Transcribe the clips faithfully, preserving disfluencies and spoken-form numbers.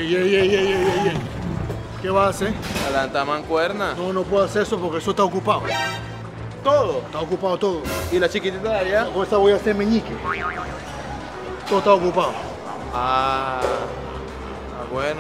Ey, ey, ey, ey, ey, ey, ey. ¿Qué vas a hacer? Adelanta mancuerna. No, no puedo hacer eso porque eso está ocupado. Todo. Está ocupado todo. ¿Y la chiquitita de allá? Con esa voy a hacer meñique. Todo está ocupado. Ah, ah bueno.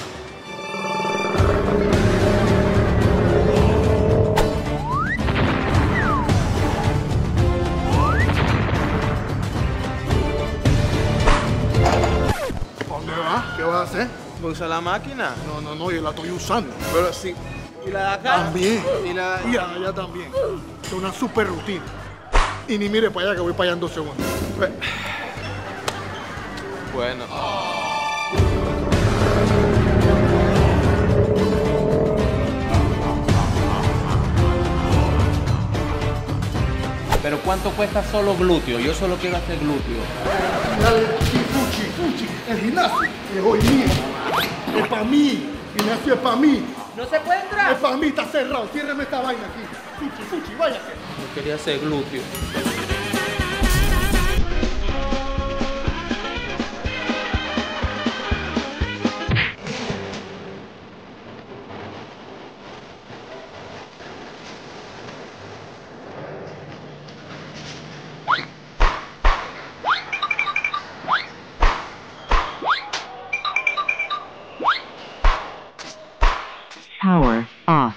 ¿Dónde vas? ¿Qué vas a hacer? ¿Usa la máquina? No, no, no, yo la estoy usando. Pero sí. ¿Y la de acá? También. ¿Y la Y allá también. Es una super rutina. Y ni mire para allá que voy para allá en dos segundos. Bueno. Pero ¿cuánto cuesta solo glúteo? Yo solo quiero hacer glúteo. Dale, sí, fuchi, fuchi. El gimnasio es hoy mío. Es para mí. El gimnasio es para mí. ¿No se puede entrar? Es para mí, está cerrado. Ciérreme esta vaina aquí. Fuchi, fuchi, váyase. Yo quería hacer glúteo. Power off.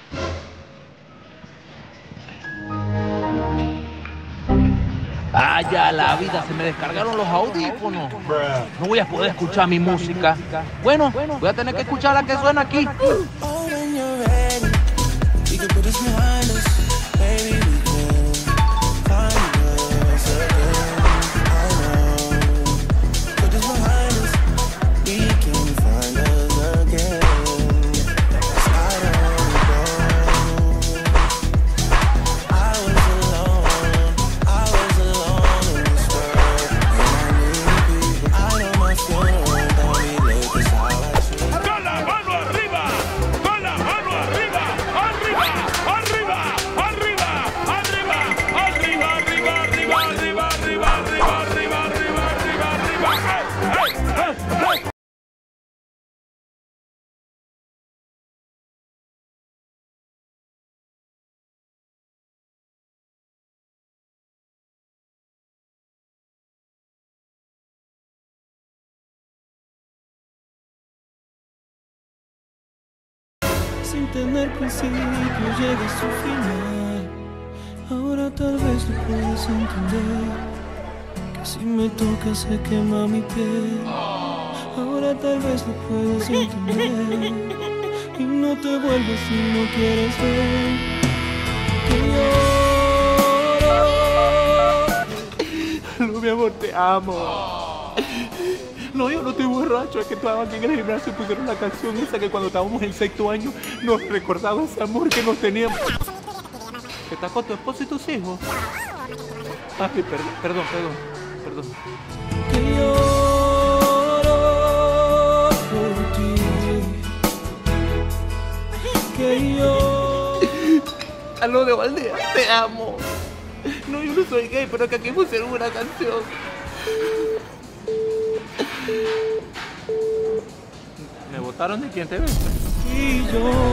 Ah, ya la vida, se me descargaron los audífonos. No voy a poder escuchar mi música. Bueno, voy a tener que escuchar la que suena aquí. Sin tener principio llega a su final. Ahora tal vez lo puedas entender, que si me tocas se quema mi piel. Ahora tal vez lo puedas entender y no te vuelves si no quieres ver que lloro. No, mi amor, te amo. No, yo no estoy borracho, es que todos aquí en el gimnasio pusieron la canción esa que cuando estábamos en sexto año nos recordaba ese amor que nos teníamos. ¿Estás con tu esposo y tus hijos? Ay, perdón, perdón, perdón, perdón. Que lloro por ti. Que yo... Aló de Valdea, te amo. No, yo no soy gay, pero que aquí pusieron una canción. ¿Me botaron de quién te ves? Y yo